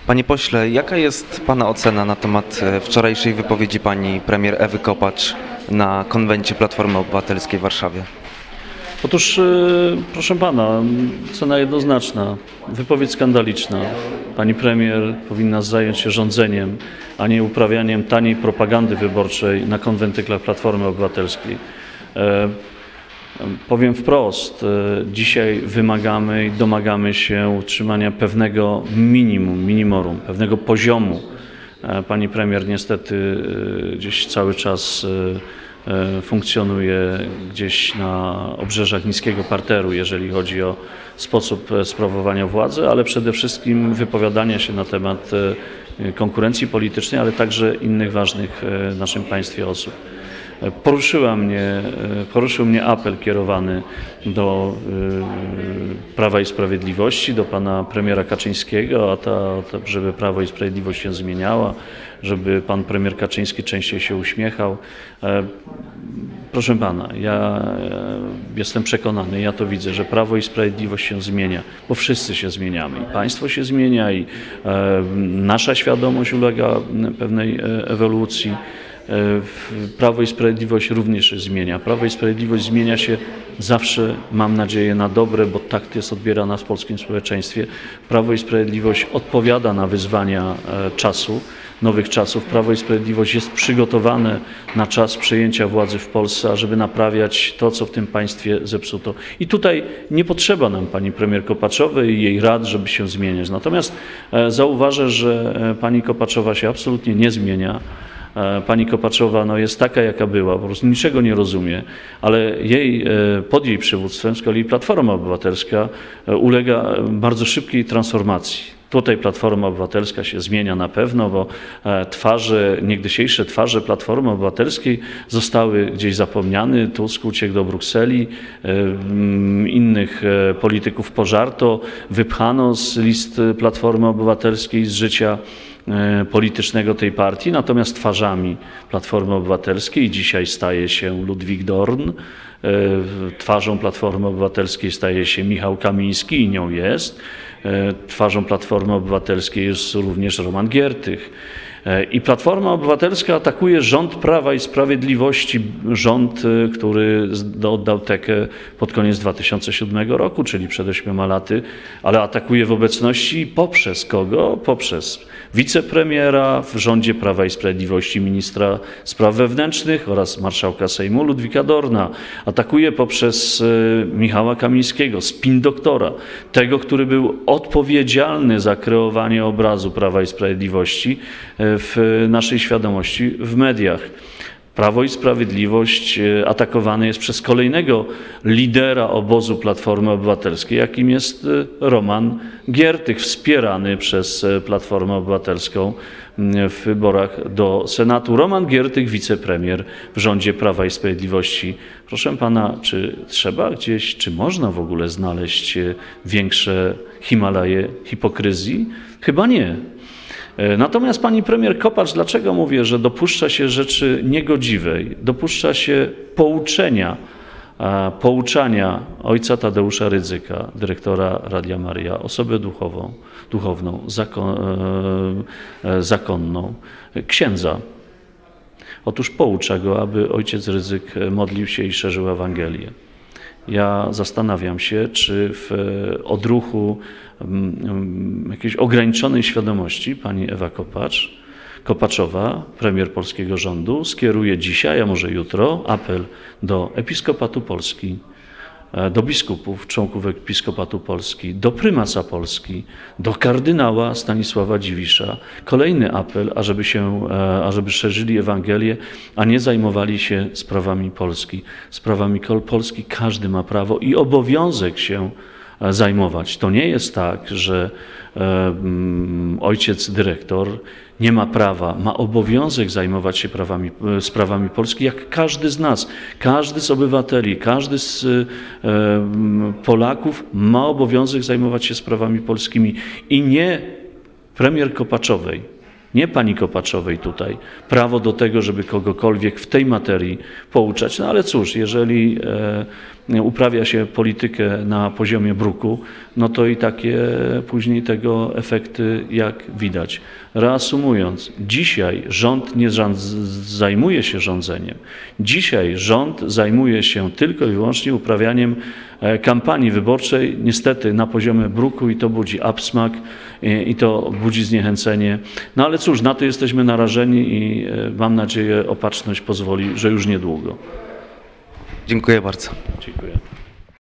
Panie pośle, jaka jest Pana ocena na temat wczorajszej wypowiedzi pani premier Ewy Kopacz na konwencie Platformy Obywatelskiej w Warszawie? Otóż, proszę pana, cena jednoznaczna, wypowiedź skandaliczna. Pani premier powinna zająć się rządzeniem, a nie uprawianiem taniej propagandy wyborczej na konwentykach Platformy Obywatelskiej. Powiem wprost, dzisiaj wymagamy i domagamy się utrzymania pewnego minimum, pewnego poziomu. Pani premier niestety gdzieś cały czas funkcjonuje gdzieś na obrzeżach niskiego parteru, jeżeli chodzi o sposób sprawowania władzy, ale przede wszystkim wypowiadania się na temat konkurencji politycznej, ale także innych ważnych w naszym państwie osób. Poruszył mnie apel kierowany do Prawa i Sprawiedliwości, do pana premiera Kaczyńskiego, żeby Prawo i Sprawiedliwość się zmieniała, żeby pan premier Kaczyński częściej się uśmiechał. Proszę pana, ja jestem przekonany, ja to widzę, że Prawo i Sprawiedliwość się zmienia, bo wszyscy się zmieniamy. I państwo się zmienia, i nasza świadomość ulega pewnej ewolucji. Prawo i Sprawiedliwość również się zmienia. Prawo i Sprawiedliwość zmienia się zawsze, mam nadzieję, na dobre, bo tak jest odbierana w polskim społeczeństwie. Prawo i Sprawiedliwość odpowiada na wyzwania czasu, nowych czasów. Prawo i Sprawiedliwość jest przygotowane na czas przejęcia władzy w Polsce, ażeby naprawiać to, co w tym państwie zepsuto. I tutaj nie potrzeba nam pani premier Kopaczowej i jej rad, żeby się zmieniać. Natomiast zauważę, że pani Kopaczowa się absolutnie nie zmienia. Pani Kopaczowa jest taka, jaka była, po prostu niczego nie rozumie, ale pod jej przywództwem z kolei Platforma Obywatelska ulega bardzo szybkiej transformacji. Tutaj Platforma Obywatelska się zmienia na pewno, bo niegdysiejsze twarze Platformy Obywatelskiej zostały gdzieś zapomniane. Tusk uciekł do Brukseli, innych polityków pożarto, wypchano z list Platformy Obywatelskiej, z życia politycznego tej partii, natomiast twarzami Platformy Obywatelskiej dzisiaj staje się Ludwik Dorn, twarzą Platformy Obywatelskiej staje się Michał Kamiński i nią jest, twarzą Platformy Obywatelskiej jest również Roman Giertych. I Platforma Obywatelska atakuje rząd Prawa i Sprawiedliwości, rząd, który oddał tekę pod koniec 2007 roku, czyli przed 8 laty, ale atakuje w obecności poprzez kogo? Poprzez wicepremiera w rządzie Prawa i Sprawiedliwości, ministra spraw wewnętrznych oraz marszałka Sejmu Ludwika Dorna. Atakuje poprzez Michała Kamińskiego, spin doktora, tego, który był odpowiedzialny za kreowanie obrazu Prawa i Sprawiedliwości w naszej świadomości w mediach. Prawo i Sprawiedliwość atakowane jest przez kolejnego lidera obozu Platformy Obywatelskiej, jakim jest Roman Giertych, wspierany przez Platformę Obywatelską w wyborach do Senatu. Roman Giertych, wicepremier w rządzie Prawa i Sprawiedliwości. Proszę pana, czy trzeba gdzieś, czy można w ogóle znaleźć większe Himalaje hipokryzji? Chyba nie. Natomiast pani premier Kopacz, dlaczego mówię, że dopuszcza się rzeczy niegodziwej, dopuszcza się pouczania ojca Tadeusza Rydzyka, dyrektora Radia Maryja, osobę duchowną, zakonną, księdza. Otóż poucza go, aby ojciec Rydzyk modlił się i szerzył Ewangelię. Ja zastanawiam się, czy w odruchu jakiejś ograniczonej świadomości pani Ewa Kopaczowa, premier polskiego rządu, skieruje dzisiaj, a może jutro, apel do Episkopatu Polski, do biskupów, członków Episkopatu Polski, do prymasa Polski, do kardynała Stanisława Dziwisza. Kolejny apel, ażeby szerzyli Ewangelię, a nie zajmowali się sprawami Polski. Sprawami Polski każdy ma prawo i obowiązek się zajmować. To nie jest tak, że ojciec dyrektor nie ma prawa, ma obowiązek zajmować się sprawami Polski, jak każdy z nas, każdy z obywateli, każdy z Polaków ma obowiązek zajmować się sprawami polskimi i nie premier Kopaczowej, nie pani Kopaczowej tutaj, prawo do tego, żeby kogokolwiek w tej materii pouczać. No ale cóż, jeżeli uprawia się politykę na poziomie bruku, no to i takie później tego efekty, jak widać. Reasumując, dzisiaj rząd nie zajmuje się rządzeniem. Dzisiaj rząd zajmuje się tylko i wyłącznie uprawianiem kampanii wyborczej, niestety na poziomie bruku, i to budzi absmak, i to budzi zniechęcenie. No ale cóż, na to jesteśmy narażeni i mam nadzieję, opatrzność pozwoli, że już niedługo. Dziękuję bardzo. Dziękuję.